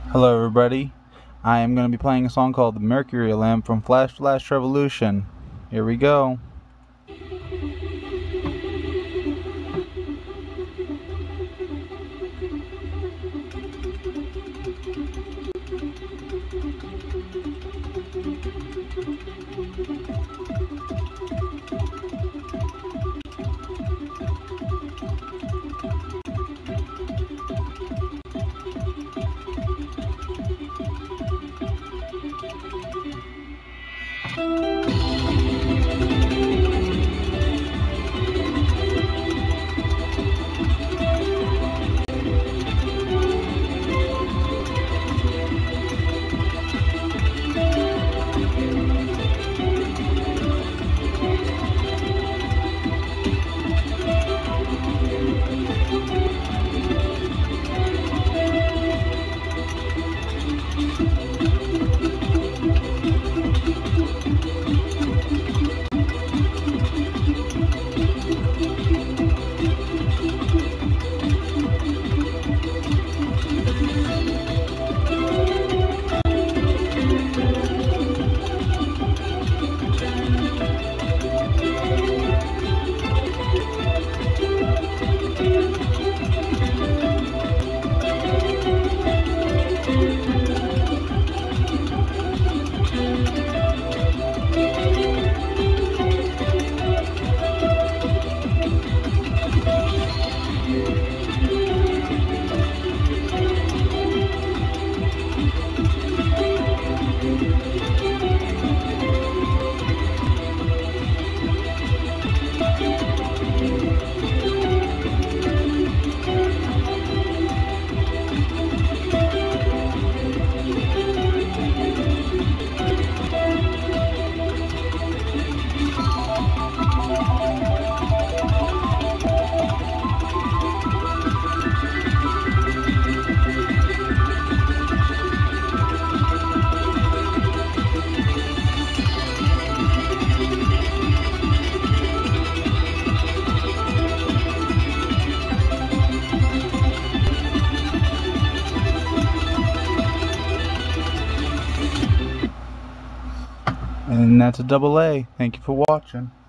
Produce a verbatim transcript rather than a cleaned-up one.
Hello everybody, I am going to be playing a song called the Mercury Lamp from Flash Flash Revolution. Here we go. And that's a double A. Thank you for watching.